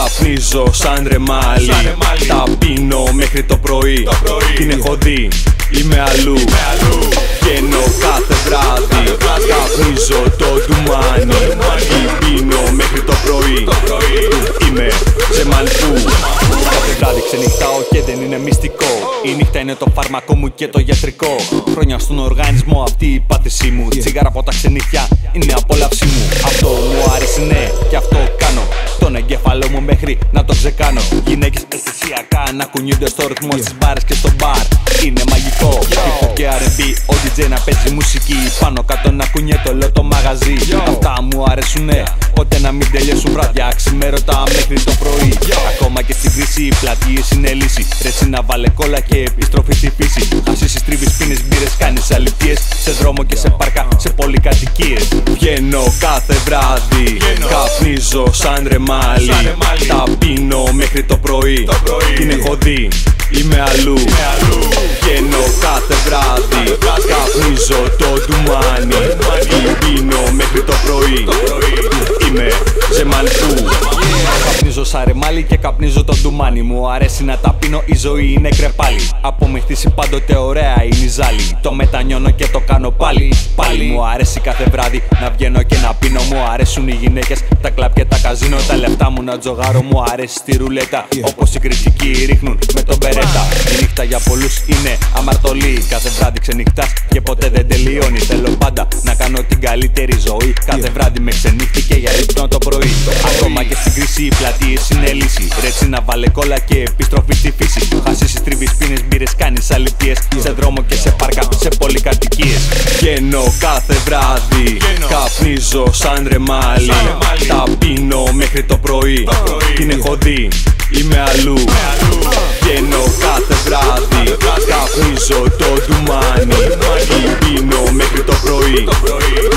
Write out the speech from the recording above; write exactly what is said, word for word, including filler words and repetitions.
Καπνίζω σαν ρεμάλι, τα πίνω μέχρι το πρωί. Την έχω δει, είμαι αλλού. Βγαίνω κάθε βράδυ, καπνίζω το ντουμάνι. Την πίνω μέχρι το πρωί. Είμαι σε μαλπού. Κάθε βράδυ ξενυχτάω και δεν είναι μυστικό. Η νύχτα είναι το φάρμακο μου και το γιατρικό. Χρόνια στον οργανισμό αυτή η πάθησή μου. Τσιγάρα από τα ξενύχια είναι απόλαυσή μου. Αυτό μου άρεσε, ναι, και αυτό κάνω. Τον εγκέφαλό μου μέχρι να το ξεκάνω. Γυναίκες αισθησιακά να κουνιούνται στο ρυθμό στις μπάρες και στο μπαρ. Είναι μαγικό. Hip-hop και αρ εν μπι, ο ντι τζέι να παίζει μουσική. Πάνω κάτω να κουνιέται όλο το μαγαζί. Αυτά μου αρέσουνε, ποτέ να μην τελειώσουν βράδια. Ξημέρωτα μέχρι το πρωί. Ακόμα και στην κρίση οι πλατείες είναι λύση. Ρέτσι να βάλε κόλλα και επιστροφή στη φύση. Χασίσεις, τρίβεις, πίνεις μπύρες, κάνεις αλητίες. Σε δρόμο και σε πάρκα, σε πολυκατοικίες. Βγαίνω κάθε βράδυ, καπνίζω σαν ρεμάλι. Τα πίνω μέχρι το πρωί. Την έχω δει, είμαι αλλού. Βγαίνω κάθε βράδυ, καπνίζω το ντουμάνι. Την πίνω μέχρι το πρωί. Είμαι σε μαλπού. Καπνίζω σαν ρεμάλι και καπνίζω το ντουμάνι. Μου αρέσει να τα πίνω, η ζωή είναι κρεπάλι. Από με χτίσει πάντοτε ωραία είναι η ζάλη. Το μετανιώνω και το κάνω πάλι. Πάλι μου αρέσει κάθε βράδυ να βγαίνω και να πίνω. Μου αρέσουν οι γυναίκες, τα κλαμπ και τα καζίνο. Τα λεφτά μου να τζογάρω, μου αρέσει στη ρουλέτα. Όπως οι κριτικοί ρίχνουν με τον περέτα. Η νύχτα για πολλούς είναι αμαρτωλή. Κάθε βράδυ ξενυχτάς και ποτέ δεν τελειώνει. Θέλω πάντα να κάνω την καλύτερη ζωή. Κάθε βράδυ με ξενύχτη και για ύπνο το πρωί. Ακόμα και στην κρίση οι πλατείες είναι λύση. Ρέτσι να βάλε κόλλα και επιστροφή στη φύση. Χασίσεις, τρίβεις, πίνεις μπύρες, κάνεις αλητίες. Σε δρόμο και σε πάρκα, σε πολυκατοικίες. Βγαίνω κάθε βράδυ, καπνίζω σαν ρεμάλι. Τα πίνω μέχρι το πρωί. Την έχω δει, είμαι αλλού. Βγαίνω κάθε βράδυ, καπνίζω το ντουμάνι. Την πίνω μέχρι το πρωί.